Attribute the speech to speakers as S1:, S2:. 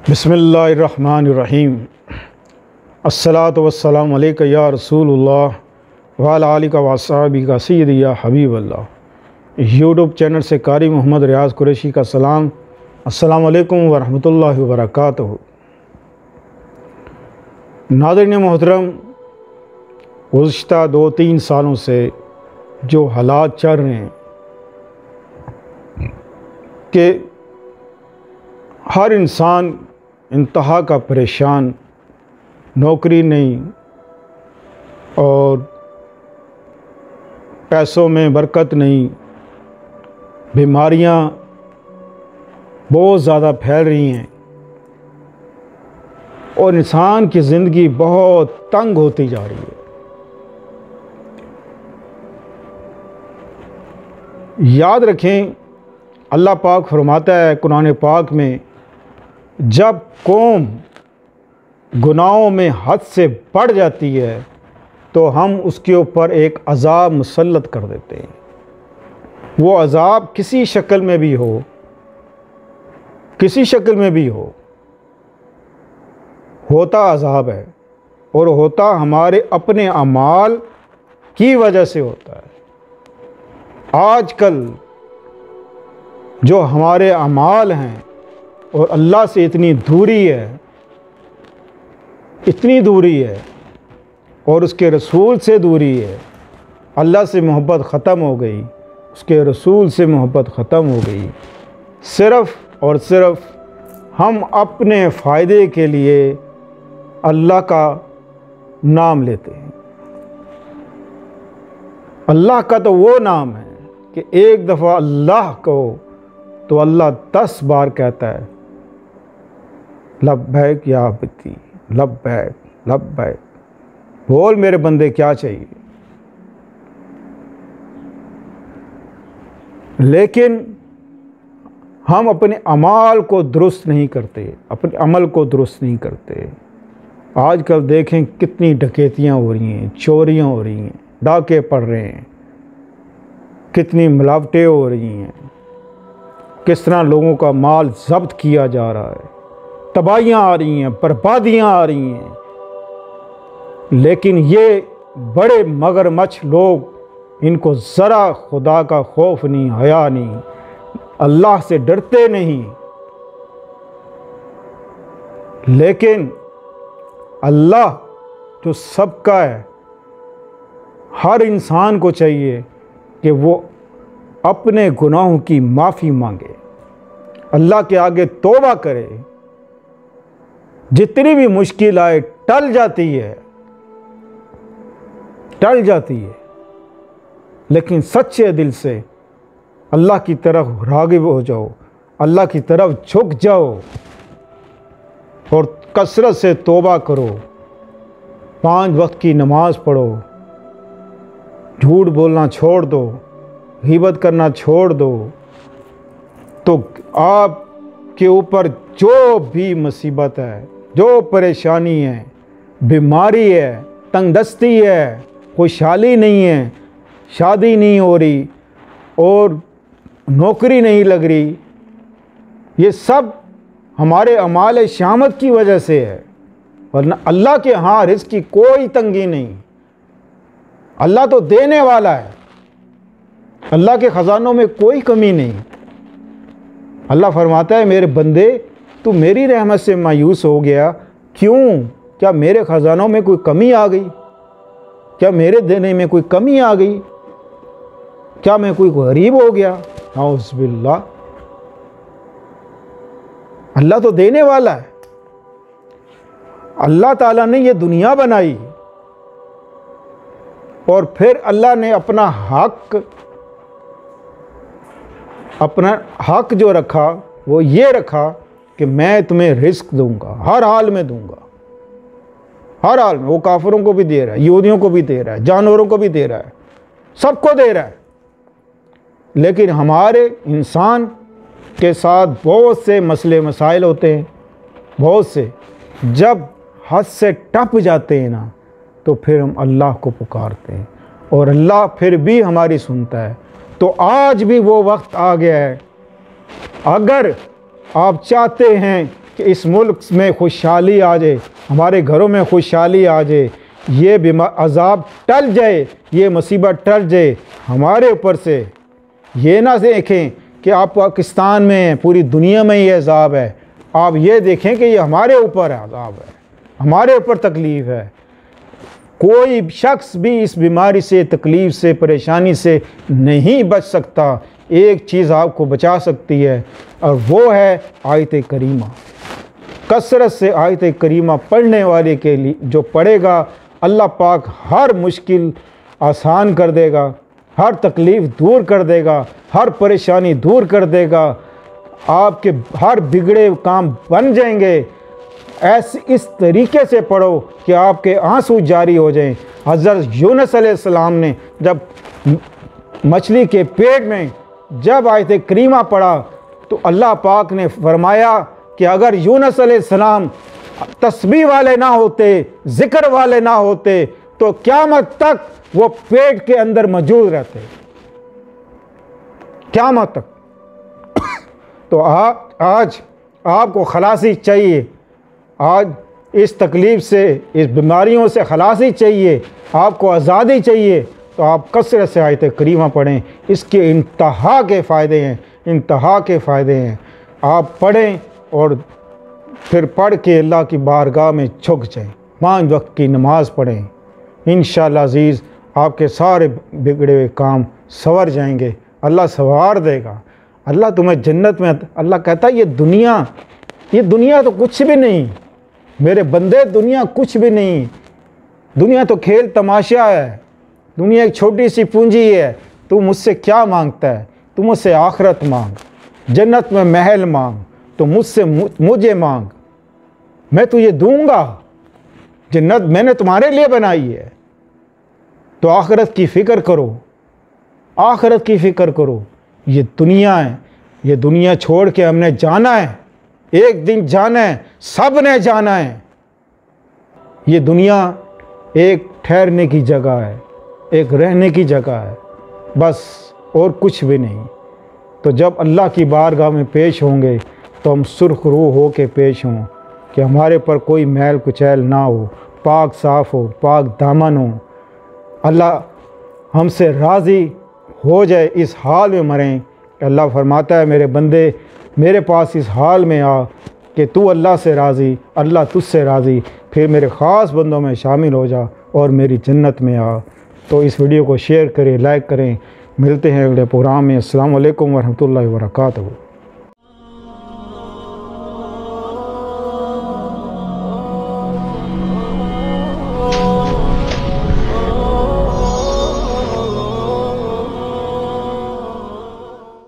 S1: बिस्मिल्लाहिर्रहमानिर्रहीम। अस्सलातु वस्सलामु अलैका या रसूलुल्लाह व अला आलिका व अस्हाबिका सय्यदी या हबीबल्लाह। यूट्यूब चैनल से कारी मोहम्मद रियाज़ कुरैशी का सलाम। अस्सलामु अलैकुम व रहमतुल्लाहि व बरकातुहू। नाज़रीन मोहतरम, गुज़िश्ता 2-3 सालों से जो हालात चल रहे हैं कि हर इंसान इंतहा का परेशान, नौकरी नहीं और पैसों में बरकत नहीं, बीमारियां बहुत ज़्यादा फैल रही हैं और इंसान की ज़िंदगी बहुत तंग होती जा रही है। याद रखें, अल्लाह पाक फरमाता है कुरान पाक में, जब कौम गुनाहों में हद से बढ़ जाती है तो हम उसके ऊपर एक अज़ाब मुसल्लत कर देते हैं। वो अज़ाब किसी शक्ल में भी हो, किसी शक्ल में भी हो, होता अज़ाब है और होता हमारे अपने अमाल की वजह से होता है। आजकल जो हमारे अमाल हैं और अल्लाह से इतनी दूरी है, इतनी दूरी है और उसके रसूल से दूरी है। अल्लाह से मोहब्बत ख़त्म हो गई, उसके रसूल से मोहब्बत ख़त्म हो गई। सिर्फ़ और सिर्फ हम अपने फ़ायदे के लिए अल्लाह का नाम लेते हैं। अल्लाह का तो वो नाम है कि एक दफ़ा अल्लाह कहो तो अल्लाह 10 बार कहता है, लब्बैक या अब्दी, लब्बैक लब्बैक। बोल मेरे बंदे क्या चाहिए। लेकिन हम अपने अमाल को दुरुस्त नहीं करते, अपने अमल को दुरुस्त नहीं करते। आजकल देखें कितनी डकैतियाँ हो रही हैं, चोरियाँ हो रही हैं, डाके पड़ रहे हैं, कितनी मिलावटें हो रही हैं, किस तरह लोगों का माल जब्त किया जा रहा है, तबाहियाँ आ रही हैं, बर्बादियाँ आ रही हैं। लेकिन ये बड़े मगरमच्छ लोग, इनको ज़रा खुदा का खौफ नहीं, हया नहीं, अल्लाह से डरते नहीं। लेकिन अल्लाह जो सबका है, हर इंसान को चाहिए कि वो अपने गुनाहों की माफ़ी मांगे, अल्लाह के आगे तौबा करे। जितनी भी मुश्किल आए टल जाती है, टल जाती है, लेकिन सच्चे दिल से अल्लाह की तरफ राग़िब हो जाओ, अल्लाह की तरफ झुक जाओ और कसरत से तौबा करो। 5 वक्त की नमाज़ पढ़ो, झूठ बोलना छोड़ दो, ग़ीबत करना छोड़ दो, तो आपके ऊपर जो भी मुसीबत है, जो परेशानी है, बीमारी है, तंगदस्ती है, खुशहाली नहीं है, शादी नहीं हो रही और नौकरी नहीं लग रही, ये सब हमारे अमाल शामत की वजह से है। वरना अल्लाह के यहाँ रिज़्क़ की कोई तंगी नहीं। अल्लाह तो देने वाला है, अल्लाह के ख़ज़ानों में कोई कमी नहीं। अल्लाह फरमाता है, मेरे बंदे तू मेरी रहमत से मायूस हो गया क्यों? क्या मेरे ख़ज़ानों में कोई कमी आ गई? क्या मेरे देने में कोई कमी आ गई? क्या मैं कोई गरीब हो गया? औज़ बिल्लाह। अल्लाह तो देने वाला है। अल्लाह ताला ने ये दुनिया बनाई और फिर अल्लाह ने अपना हक जो रखा वो ये रखा कि मैं तुम्हें रिज़्क़ दूंगा, हर हाल में दूंगा, हर हाल में। वो काफिरों को भी दे रहा है, यहूदियों को भी दे रहा है, जानवरों को भी दे रहा है, सबको दे रहा है। लेकिन हमारे इंसान के साथ बहुत से मसले मसाइल होते हैं, बहुत से। जब हद से टप जाते हैं ना, तो फिर हम अल्लाह को पुकारते हैं और अल्लाह फिर भी हमारी सुनता है। तो आज भी वो वक्त आ गया है, अगर आप चाहते हैं कि इस मुल्क में खुशहाली आ जाए, हमारे घरों में खुशहाली आ जाए, ये बीमार अज़ाब टल जाए, ये मुसीबत टल जाए हमारे ऊपर से। ये ना देखें कि आप पाकिस्तान में हैं, पूरी दुनिया में ये अज़ाब है। आप ये देखें कि ये हमारे ऊपर अज़ाब है, हमारे ऊपर तकलीफ़ है। कोई शख्स भी इस बीमारी से, तकलीफ़ से, परेशानी से नहीं बच सकता। एक चीज़ आपको बचा सकती है और वो है आयत करीमा। कसरत से आयत करीमा पढ़ने वाले के लिए, जो पढ़ेगा अल्लाह पाक हर मुश्किल आसान कर देगा, हर तकलीफ़ दूर कर देगा, हर परेशानी दूर कर देगा, आपके हर बिगड़े काम बन जाएंगे। ऐसे इस तरीके से पढ़ो कि आपके आंसू जारी हो जाएं। हज़रत यूनुस अलैहिस्सलाम ने जब मछली के पेट में जब आयत करीमा पढ़ा तो अल्लाह पाक ने फरमाया कि अगर यूनुस अलैहिस्सलाम तस्बीह वाले ना होते, ज़िक्र वाले ना होते, तो क़यामत तक वो पेट के अंदर मौजूद रहते, क़यामत तक। तो आज आपको खलासी चाहिए, आज इस तकलीफ़ से, इस बीमारियों से खलासी चाहिए, आपको आज़ादी चाहिए, तो आप कसरत से आयत करीमा पढ़ें। इसके इंतहा के फ़ायदे हैं, इंतहा के फ़ायदे हैं। आप पढ़ें और फिर पढ़ के अल्लाह की बारगाह में झुक जाएं, 5 वक्त की नमाज़ पढ़ें। इंशाअल्लाह अज़ीज़ आपके सारे बिगड़े हुए काम संवर जाएंगे, अल्लाह संवार देगा। अल्लाह तुम्हें जन्नत में, अल्लाह कहता है ये दुनिया तो कुछ भी नहीं मेरे बंदे, दुनिया कुछ भी नहीं। दुनिया तो खेल तमाशा है, दुनिया एक छोटी सी पूंजी है। तू मुझसे क्या मांगता है? तू मुझसे आखिरत मांग, जन्नत में महल मांग, तो मुझे मांग, मैं तुझे दूंगा। जन्नत मैंने तुम्हारे लिए बनाई है, तो आखिरत की फ़िक्र करो, आखिरत की फ़िक्र करो। ये दुनिया है, ये दुनिया छोड़ के हमने जाना है, एक दिन जाना है, सब ने जाना है। ये दुनिया एक ठहरने की जगह है, एक रहने की जगह है, बस और कुछ भी नहीं। तो जब अल्लाह की बारगाह में पेश होंगे तो हम सुर्ख रूह हो के पेश हों कि हमारे पर कोई मैल कुचैल ना हो, पाक साफ़ हो, पाक दामन हो। अल्लाह हमसे राज़ी हो जाए, इस हाल में मरें। अल्लाह फरमाता है मेरे बंदे मेरे पास इस हाल में आ कि तू अल्लाह से राज़ी, अल्लाह तुझसे राज़ी, फिर मेरे ख़ास बंदों में शामिल हो जा और मेरी जन्नत में आ। तो इस वीडियो को शेयर करें, लाइक करें। मिलते हैं अगले प्रोग्राम में। अस्सलाम वालेकुम वरहमतुल्लाहि वबरकातुहू।